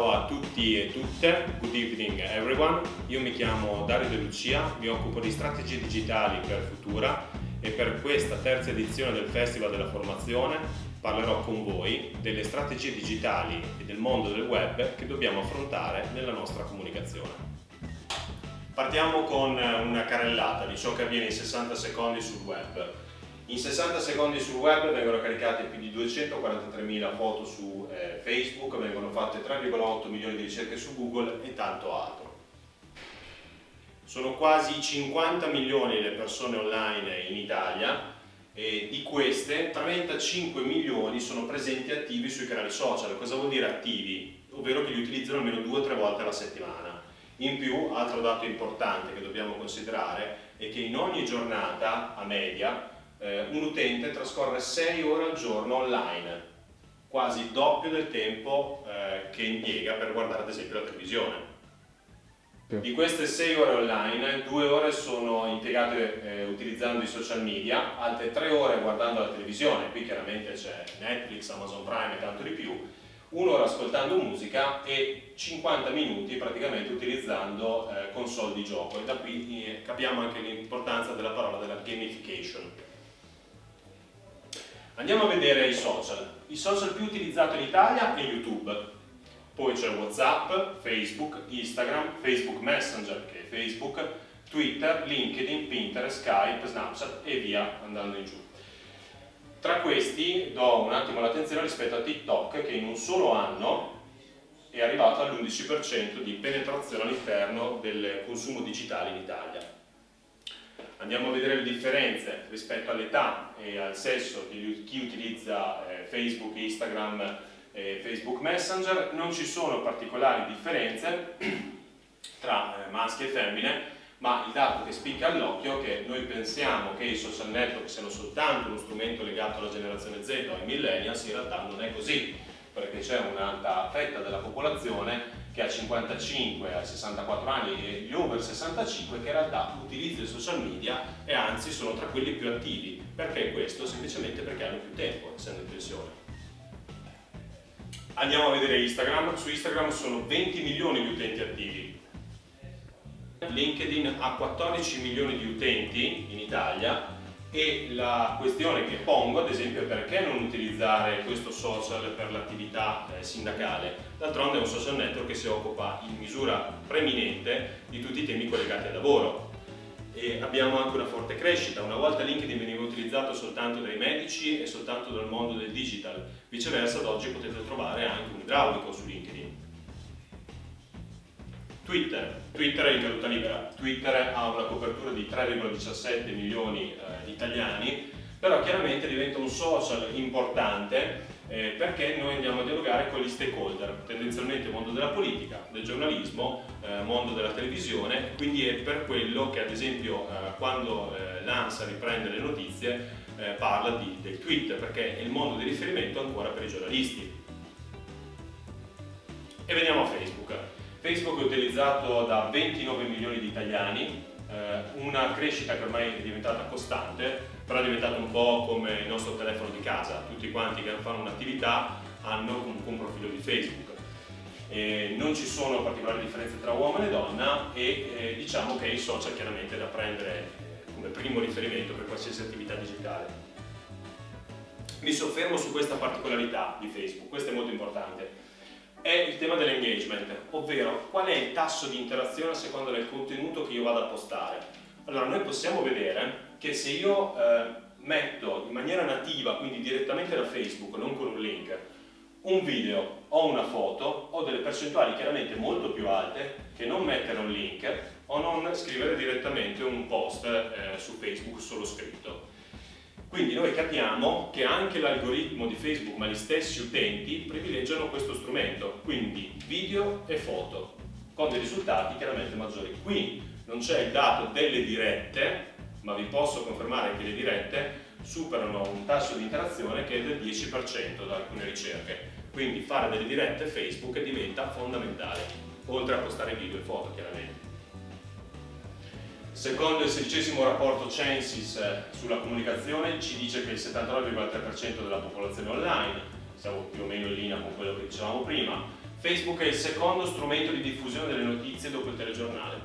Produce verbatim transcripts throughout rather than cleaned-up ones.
Ciao a tutti e tutte, good evening everyone. Io mi chiamo Dario De Lucia, mi occupo di strategie digitali per Futura e per questa terza edizione del Festival della Formazione parlerò con voi delle strategie digitali e del mondo del web che dobbiamo affrontare nella nostra comunicazione. Partiamo con una carrellata di ciò che avviene in sessanta secondi sul web. In sessanta secondi sul web vengono caricate più di duecentoquarantatremila foto su eh, Facebook, vengono fatte tre virgola otto milioni di ricerche su Google e tanto altro. Sono quasi cinquanta milioni le persone online in Italia e di queste trentacinque milioni sono presenti attivi sui canali social. Cosa vuol dire attivi? Ovvero che li utilizzano almeno due o tre volte alla settimana. In più, altro dato importante che dobbiamo considerare è che in ogni giornata, a media, eh, un utente trascorre sei ore al giorno online, quasi il doppio del tempo eh, che impiega per guardare ad esempio la televisione. Di queste sei ore online, due ore sono impiegate eh, utilizzando i social media, altre tre ore guardando la televisione, qui chiaramente c'è Netflix, Amazon Prime e tanto di più, un'ora ascoltando musica e cinquanta minuti praticamente utilizzando eh, console di gioco, e da qui eh, capiamo anche l'importanza della parola della gamification. Andiamo a vedere i social. Il social più utilizzato in Italia è YouTube, poi c'è WhatsApp, Facebook, Instagram, Facebook Messenger che è Facebook, Twitter, LinkedIn, Pinterest, Skype, Snapchat e via andando in giù. Tra questi do un attimo l'attenzione rispetto a TikTok, che in un solo anno è arrivato all'undici per cento di penetrazione all'interno del consumo digitale in Italia. Andiamo a vedere le differenze rispetto all'età e al sesso di chi utilizza eh, Facebook, Instagram e Facebook Messenger. Non ci sono particolari differenze tra eh, maschi e femmine, ma il dato che spicca all'occhio è che noi pensiamo che i social network siano soltanto uno strumento legato alla generazione Z o ai millennials. In realtà non è così, perché c'è un'alta fetta della popolazione che ha cinquantacinque a sessantaquattro anni e gli over sessantacinque che in realtà utilizzano i social media e anzi sono tra quelli più attivi. Perché questo? Semplicemente perché hanno più tempo, essendo in pensione. Andiamo a vedere Instagram. Su Instagram sono venti milioni di utenti attivi. LinkedIn ha quattordici milioni di utenti in Italia e la questione che pongo, ad esempio, è perché non utilizzare questo social per l'attività eh, sindacale. D'altronde è un social network che si occupa in misura preminente di tutti i temi collegati al lavoro. E abbiamo anche una forte crescita. Una volta LinkedIn veniva utilizzato soltanto dai medici e soltanto dal mondo del digital, viceversa ad oggi potete trovare anche un idraulico su LinkedIn. Twitter. Twitter è in caduta libera. Twitter ha una copertura di tre virgola diciassette milioni eh, di italiani, però chiaramente diventa un social importante eh, perché noi andiamo a dialogare con gli stakeholder, tendenzialmente mondo della politica, del giornalismo, eh, mondo della televisione, quindi è per quello che ad esempio eh, quando eh, l'ANSA riprende le notizie eh, parla di, del tweet, perché è il mondo di riferimento ancora per i giornalisti. E veniamo a Facebook. Facebook è utilizzato da ventinove milioni di italiani, eh, una crescita che ormai è diventata costante, però è diventato un po' come il nostro telefono di casa. Tutti quanti che fanno un'attività hanno comunque un profilo di Facebook. Eh, non ci sono particolari differenze tra uomo e donna e eh, diciamo che i social chiaramente è da prendere eh, come primo riferimento per qualsiasi attività digitale. Mi soffermo su questa particolarità di Facebook, questo è molto importante. È il tema dell'engagement, ovvero qual è il tasso di interazione a seconda del contenuto che io vado a postare. Allora, noi possiamo vedere che se io eh, metto in maniera nativa, quindi direttamente da Facebook, non con un link, un video o una foto, ho delle percentuali chiaramente molto più alte che non mettere un link o non scrivere direttamente un post eh, su Facebook solo scritto. Quindi noi capiamo che anche l'algoritmo di Facebook, ma gli stessi utenti, privilegiano questo strumento, quindi video e foto, con dei risultati chiaramente maggiori. Qui non c'è il dato delle dirette, ma vi posso confermare che le dirette superano un tasso di interazione che è del dieci per cento da alcune ricerche. Quindi fare delle dirette Facebook diventa fondamentale, oltre a postare video e foto chiaramente. Secondo il sedicesimo rapporto Censis sulla comunicazione ci dice che il settantanove virgola tre per cento della popolazione online, siamo più o meno in linea con quello che dicevamo prima, Facebook è il secondo strumento di diffusione delle notizie dopo il telegiornale.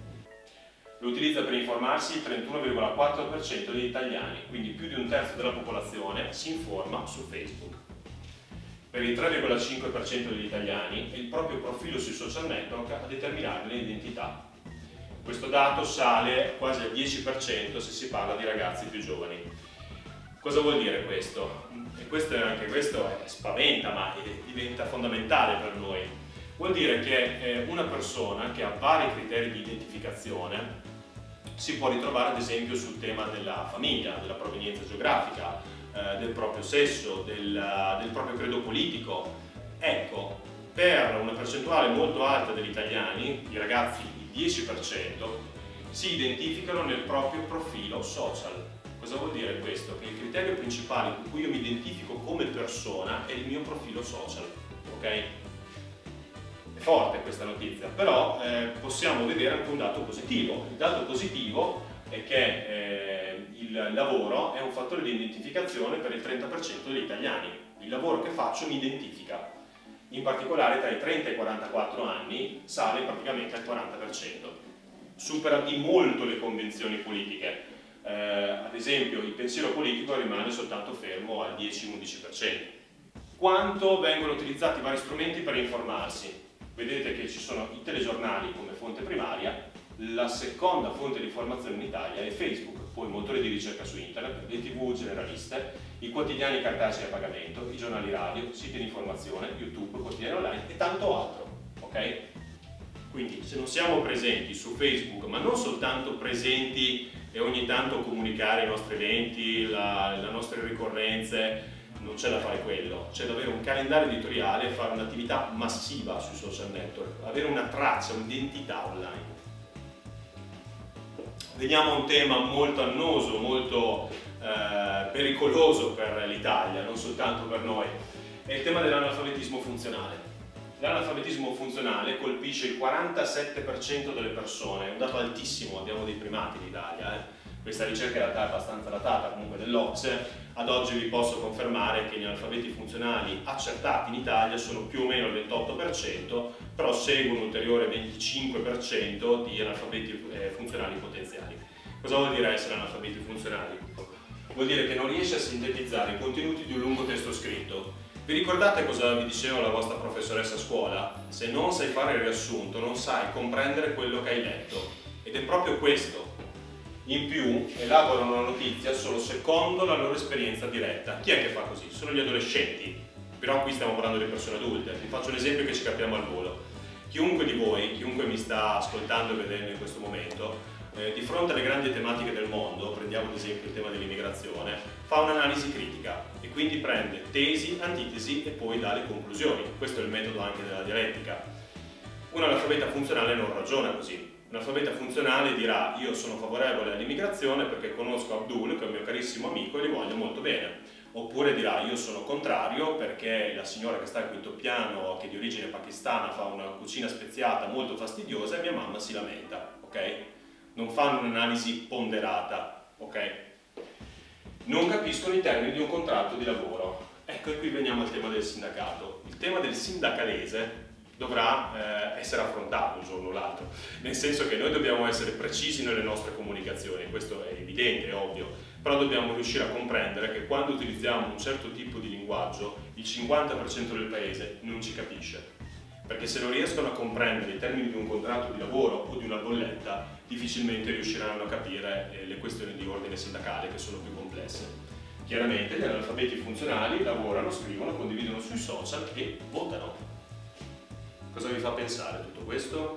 Lo utilizza per informarsi il trentuno virgola quattro per cento degli italiani, quindi più di un terzo della popolazione si informa su Facebook. Per il tre virgola cinque per cento degli italiani è il proprio profilo sui social network a determinare l'identità. Questo dato sale quasi al dieci per cento se si parla di ragazzi più giovani. Cosa vuol dire questo? E questo, anche questo è, spaventa, ma è, diventa fondamentale per noi. Vuol dire che eh, una persona che ha vari criteri di identificazione si può ritrovare ad esempio sul tema della famiglia, della provenienza geografica, eh, del proprio sesso, del, del proprio credo politico. Ecco, per una percentuale molto alta degli italiani, i ragazzi, il dieci per cento, si identificano nel proprio profilo social. Cosa vuol dire questo? Che il criterio principale con cui io mi identifico come persona è il mio profilo social, ok? È forte questa notizia, però eh, possiamo vedere anche un dato positivo. Il dato positivo è che eh, il lavoro è un fattore di identificazione per il trenta per cento degli italiani. Il lavoro che faccio mi identifica. In particolare tra i trenta e i quarantaquattro anni sale praticamente al quaranta per cento. Supera di molto le convenzioni politiche. Eh, ad esempio il pensiero politico rimane soltanto fermo al dieci undici per cento. Quanto vengono utilizzati vari strumenti per informarsi? Vedete che ci sono i telegiornali come fonte primaria, la seconda fonte di informazione in Italia è Facebook, poi motori di ricerca su internet, le tv generaliste, i quotidiani cartacei a pagamento, i giornali radio, siti di informazione, YouTube, quotidiani online e tanto altro, ok? Quindi se non siamo presenti su Facebook, ma non soltanto presenti e ogni tanto comunicare i nostri eventi, la, le nostre ricorrenze, non c'è da fare quello, c'è da avere un calendario editoriale e fare un'attività massiva sui social network, avere una traccia, un'identità online. Veniamo a un tema molto annoso, molto eh, pericoloso per l'Italia, non soltanto per noi, è il tema dell'analfabetismo funzionale. L'analfabetismo funzionale colpisce il quarantasette per cento delle persone, è un dato altissimo, abbiamo dei primati in Italia. Eh. Questa ricerca in realtà è abbastanza datata, comunque dell'O C S E. Ad oggi vi posso confermare che gli analfabeti funzionali accertati in Italia sono più o meno il ventotto per cento, però segue un ulteriore venticinque per cento di analfabeti funzionali potenziali. Cosa vuol dire essere analfabeti funzionali? Vuol dire che non riesce a sintetizzare i contenuti di un lungo testo scritto. Vi ricordate cosa vi diceva la vostra professoressa a scuola? Se non sai fare il riassunto, non sai comprendere quello che hai letto. Ed è proprio questo. In più, elaborano una notizia solo secondo la loro esperienza diretta. Chi è che fa così? Sono gli adolescenti. Però qui stiamo parlando di persone adulte. Vi faccio l'esempio che ci capiamo al volo. Chiunque di voi, chiunque mi sta ascoltando e vedendo in questo momento, eh, di fronte alle grandi tematiche del mondo, prendiamo ad esempio il tema dell'immigrazione, fa un'analisi critica e quindi prende tesi, antitesi e poi dà le conclusioni. Questo è il metodo anche della dialettica. Un analfabeta funzionale non ragiona così. Un analfabeta funzionale dirà: io sono favorevole all'immigrazione perché conosco Abdul, che è un mio carissimo amico, e gli voglio molto bene. Oppure dirà: io sono contrario perché la signora che sta al quinto piano, che è di origine pakistana, fa una cucina speziata molto fastidiosa e mia mamma si lamenta, ok? Non fanno un'analisi ponderata, ok? Non capiscono i termini di un contratto di lavoro. Ecco, e qui veniamo al tema del sindacato. Il tema del sindacalese dovrà eh, essere affrontato un giorno o l'altro, nel senso che noi dobbiamo essere precisi nelle nostre comunicazioni, questo è evidente, è ovvio, però dobbiamo riuscire a comprendere che quando utilizziamo un certo tipo di linguaggio il cinquanta per cento del paese non ci capisce, perché se non riescono a comprendere i termini di un contratto di lavoro o di una bolletta difficilmente riusciranno a capire eh, le questioni di ordine sindacale, che sono più complesse. Chiaramente gli analfabeti funzionali lavorano, scrivono, condividono sui social e votano. Cosa vi fa pensare tutto questo?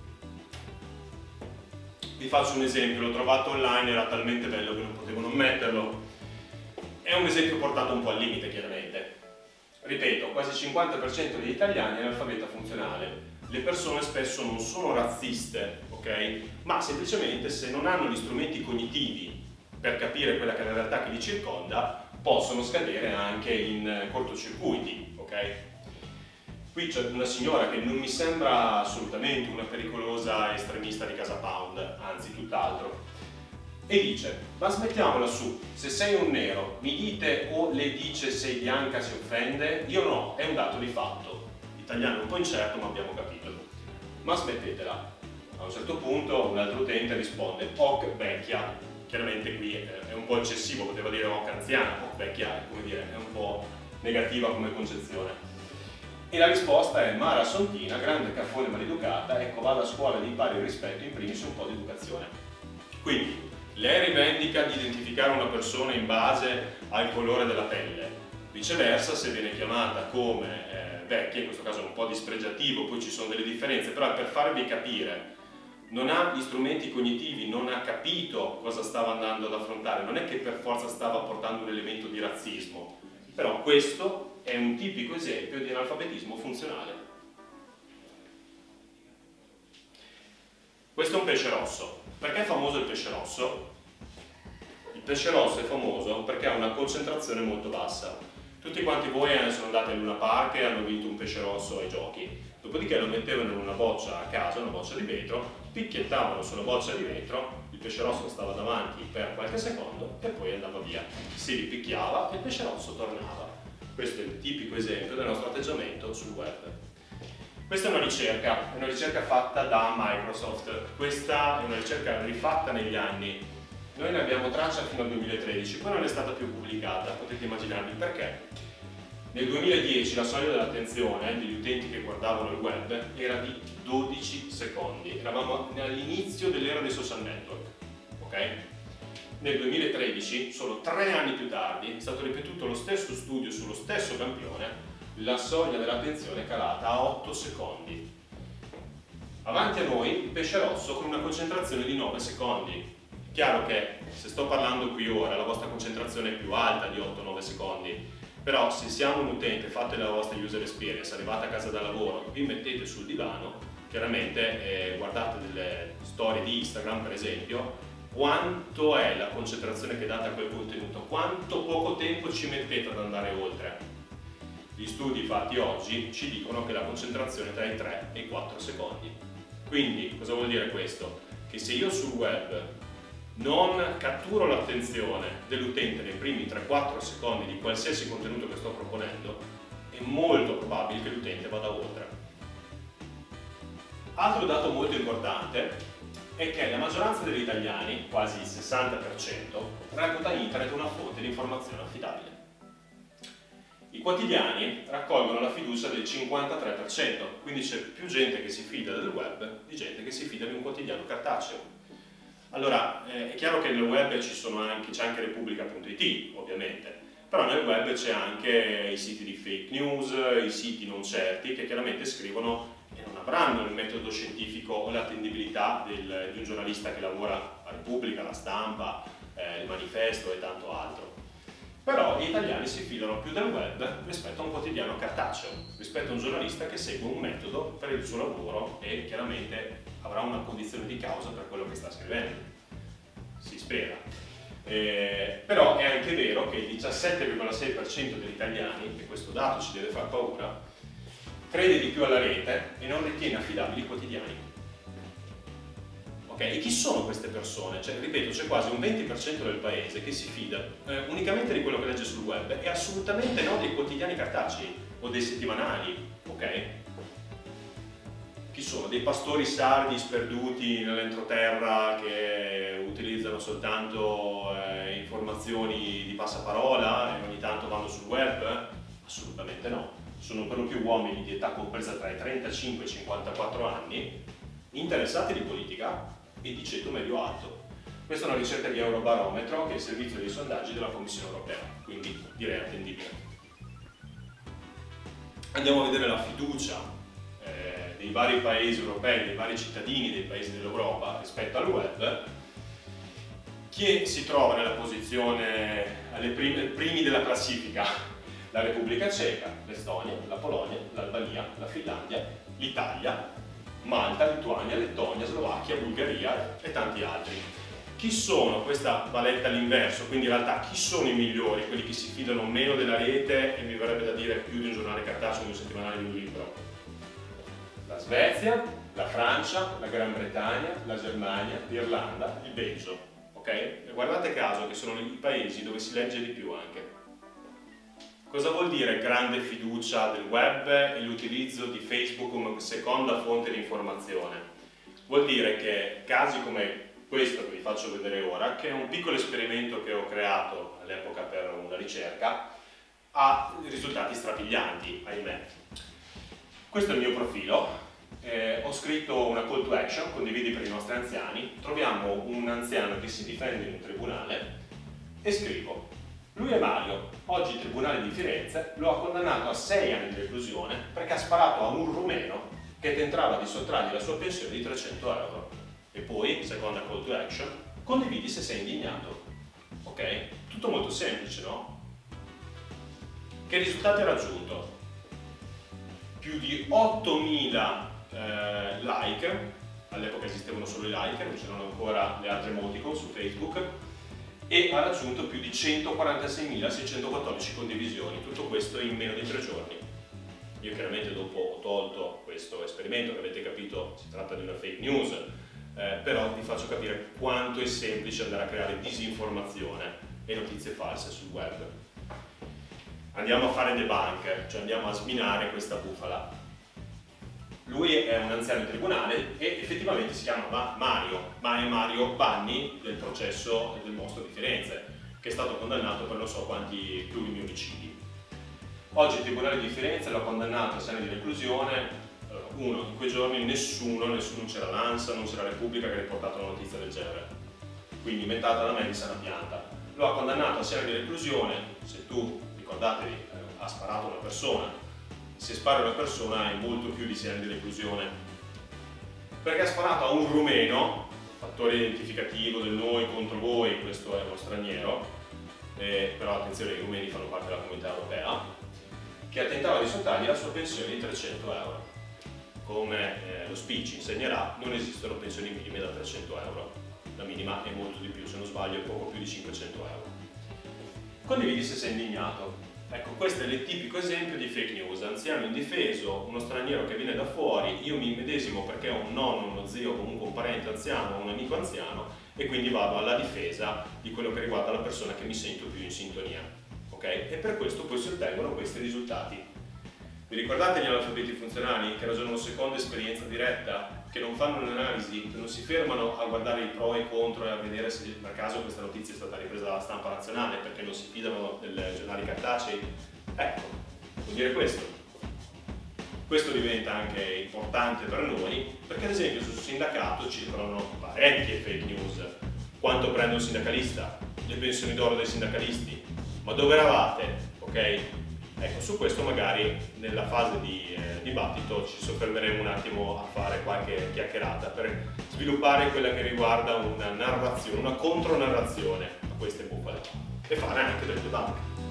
Vi faccio un esempio, l'ho trovato online, era talmente bello che non potevo non metterlo. È un esempio portato un po' al limite, chiaramente. Ripeto, quasi il cinquanta per cento degli italiani è analfabeta funzionale. Le persone spesso non sono razziste, ok? Ma semplicemente se non hanno gli strumenti cognitivi per capire quella che è la realtà che li circonda, possono scadere anche in cortocircuiti, ok? Qui c'è una signora che non mi sembra assolutamente una pericolosa estremista di Casa Pound, anzi tutt'altro, e dice: ma smettiamola su, se sei un nero mi dite o le dice sei bianca si offende? Io no, è un dato di fatto. I italiano un po' incerto, ma abbiamo capito. Ma smettetela. A un certo punto un altro utente risponde hoc vecchia. Chiaramente qui è un po' eccessivo, poteva dire hoc anziana, hoc vecchia è, come dire, è un po' negativa come concezione. E la risposta è Mara Sontina, grande caffone maleducata, ecco vada a scuola di impari il rispetto, in primis un po' di educazione. Quindi, lei rivendica di identificare una persona in base al colore della pelle, viceversa se viene chiamata come eh, vecchia, in questo caso è un po' dispregiativo, poi ci sono delle differenze, però è per farvi capire, non ha gli strumenti cognitivi, non ha capito cosa stava andando ad affrontare, non è che per forza stava portando un elemento di razzismo, però questo è un tipico esempio di analfabetismo funzionale. Questo è un pesce rosso. Perché è famoso il pesce rosso? Il pesce rosso è famoso perché ha una concentrazione molto bassa. Tutti quanti voi sono andati al Luna Park e hanno vinto un pesce rosso ai giochi. Dopodiché lo mettevano in una boccia a casa, una boccia di vetro, picchiettavano sulla boccia di vetro, il pesce rosso stava davanti per qualche secondo e poi andava via. Si ripicchiava e il pesce rosso tornava. Questo è il tipico esempio del nostro atteggiamento sul web. Questa è una ricerca, è una ricerca fatta da Microsoft. Questa è una ricerca rifatta negli anni. Noi ne abbiamo traccia fino al duemilatredici, poi non è stata più pubblicata, potete immaginarvi perché. Nel duemiladieci la soglia dell'attenzione degli utenti che guardavano il web era di dodici secondi. Eravamo all'inizio dell'era dei social network, ok? Nel duemilatredici, solo tre anni più tardi, è stato ripetuto lo stesso studio sullo stesso campione, la soglia dell'attenzione è calata a otto secondi. Avanti a noi il pesce rosso con una concentrazione di nove secondi. Chiaro che se sto parlando qui ora la vostra concentrazione è più alta di otto nove secondi, però se siamo un utente, fate la vostra user experience, arrivate a casa da lavoro, vi mettete sul divano, chiaramente eh, guardate delle storie di Instagram per esempio, quanto è la concentrazione che date a quel contenuto, quanto poco tempo ci mettete ad andare oltre. Gli studi fatti oggi ci dicono che la concentrazione è tra i tre e i quattro secondi. Quindi cosa vuol dire questo? Che se io sul web non catturo l'attenzione dell'utente nei primi tre quattro secondi di qualsiasi contenuto che sto proponendo, è molto probabile che l'utente vada oltre. Altro dato molto importante è che la maggioranza degli italiani, quasi il sessanta per cento, reputa internet una fonte di informazione affidabile. I quotidiani raccolgono la fiducia del cinquantatré per cento, quindi c'è più gente che si fida del web di gente che si fida di un quotidiano cartaceo. Allora, eh, è chiaro che nel web ci sono anche, c'è anche Repubblica punto it, ovviamente, però nel web c'è anche i siti di fake news, i siti non certi, che chiaramente scrivono e non avranno il metodo scientifico o l'attendibilità del, di un giornalista che lavora a Repubblica, La Stampa, eh, il Manifesto e tanto altro. Però gli italiani si fidano più del web rispetto a un quotidiano cartaceo, rispetto a un giornalista che segue un metodo per il suo lavoro e chiaramente avrà una condizione di causa per quello che sta scrivendo. Si spera. Eh, però è anche vero che il diciassette virgola sei per cento degli italiani, e questo dato ci deve far paura, crede di più alla rete e non ritiene affidabili i quotidiani. Okay? E chi sono queste persone? Cioè, ripeto, c'è quasi un venti per cento del paese che si fida eh, unicamente di quello che legge sul web e assolutamente no dei quotidiani cartacei o dei settimanali, ok? Chi sono? Dei pastori sardi sperduti nell'entroterra che utilizzano soltanto eh, informazioni di passaparola e ogni tanto vanno sul web? Assolutamente no. Sono per lo più uomini di età compresa tra i trentacinque e i cinquantaquattro anni, interessati di politica e di ceto medio-alto. Questa è una ricerca di Eurobarometro che è il servizio dei sondaggi della Commissione Europea, quindi direi attendibile. Andiamo a vedere la fiducia eh, dei vari paesi europei, dei vari cittadini dei paesi dell'Europa rispetto al web. Chi si trova nella posizione alle primi, primi della classifica? La Repubblica Ceca, l'Estonia, la Polonia, l'Albania, la Finlandia, l'Italia, Malta, Lituania, Lettonia, Slovacchia, Bulgaria e tanti altri. Chi sono, questa va letta all'inverso, quindi in realtà chi sono i migliori, quelli che si fidano meno della rete e mi verrebbe da dire più di un giornale cartaceo, di un settimanale, di un libro? La Svezia, la Francia, la Gran Bretagna, la Germania, l'Irlanda, il Belgio, ok? E guardate caso che sono i paesi dove si legge di più anche. Cosa vuol dire grande fiducia del web e l'utilizzo di Facebook come seconda fonte di informazione? Vuol dire che casi come questo che vi faccio vedere ora, che è un piccolo esperimento che ho creato all'epoca per una ricerca, ha risultati strabilianti, ahimè. Questo è il mio profilo, eh, ho scritto una call to action, condividi per i nostri anziani, troviamo un anziano che si difende in un tribunale e scrivo: lui è Mario, oggi il Tribunale di Firenze lo ha condannato a sei anni di reclusione perché ha sparato a un rumeno che tentava di sottrargli la sua pensione di trecento euro. E poi, seconda call to action, condividi se sei indignato. Ok? Tutto molto semplice, no? Che risultati ha raggiunto? Più di ottomila eh, like, all'epoca esistevano solo i like, non c'erano ancora le altre emoticon su Facebook, e ha raggiunto più di centoquarantaseimilaseicentoquattordici condivisioni, tutto questo in meno di tre giorni. Io chiaramente dopo ho tolto questo esperimento, che avete capito si tratta di una fake news, eh, però vi faccio capire quanto è semplice andare a creare disinformazione e notizie false sul web. Andiamo a fare debunk, cioè andiamo a sminare questa bufala. Lui è un anziano in tribunale e effettivamente si chiama Mario, ma è Mario Vanni del processo del mostro di Firenze, che è stato condannato per non so quanti plurimi omicidi. Oggi il Tribunale di Firenze l'ha condannato a sei anni di reclusione. Uno, in quei giorni nessuno, nessuno c'era l'ANSA, non c'era la Repubblica che ha riportato una notizia del genere. Quindi inventata da me di sana pianta. Lo ha condannato a sei anni di reclusione. Se tu, ricordatevi, eh, ha sparato una persona, se spara una persona è molto più di sei anni di reclusione, perché ha sparato a un rumeno, fattore identificativo del noi contro voi, questo è uno straniero, eh, però attenzione, i rumeni fanno parte della comunità europea, che tentava di sottrargli la sua pensione di trecento euro. Come eh, lo speech insegnerà, non esistono pensioni minime da trecento euro, la minima è molto di più, se non sbaglio è poco più di cinquecento euro. Condividi se sei indignato. Ecco, questo è il tipico esempio di fake news: anziano indifeso, uno straniero che viene da fuori, io mi immedesimo perché ho un nonno, uno zio, comunque un parente anziano, un amico anziano, e quindi vado alla difesa di quello che riguarda la persona che mi sento più in sintonia. Ok? E per questo poi si ottengono questi risultati. Vi ricordate gli analfabeti funzionali che ragionano secondo esperienza diretta, che non fanno un'analisi, che non si fermano a guardare i pro e i contro e a vedere se per caso questa notizia è stata ripresa dalla stampa nazionale perché non si fidano dei giornali cartacei? Ecco, vuol dire questo. Questo diventa anche importante per noi perché ad esempio sul sindacato circolano parecchie fake news. Quanto prende un sindacalista? Le pensioni d'oro dei sindacalisti? Ma dove eravate? Ok? Ecco, su questo magari nella fase di eh, dibattito ci soffermeremo un attimo a fare qualche chiacchierata per sviluppare quella che riguarda una narrazione, una contronarrazione a queste bufale e fare anche del debunk.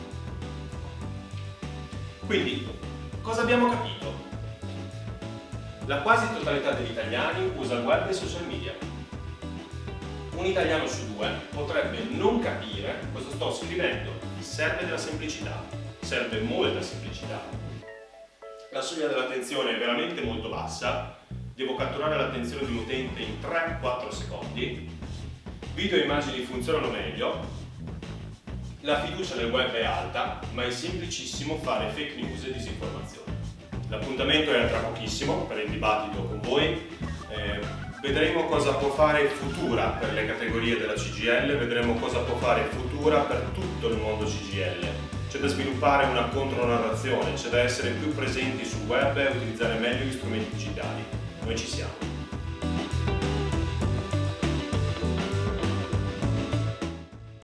Quindi, cosa abbiamo capito? La quasi totalità degli italiani usa il web e i social media. Un italiano su due potrebbe non capire cosa sto scrivendo. Serve della semplicità. Serve molta semplicità. La soglia dell'attenzione è veramente molto bassa, devo catturare l'attenzione di un utente in tre quattro secondi, video e immagini funzionano meglio, la fiducia nel web è alta, ma è semplicissimo fare fake news e disinformazione. L'appuntamento è tra pochissimo per il dibattito con voi, eh, vedremo cosa può fare Futura per le categorie della C G I L, vedremo cosa può fare Futura per tutto il mondo C G I L. C'è da sviluppare una contronarrazione, c'è da essere più presenti sul web e utilizzare meglio gli strumenti digitali. Noi ci siamo.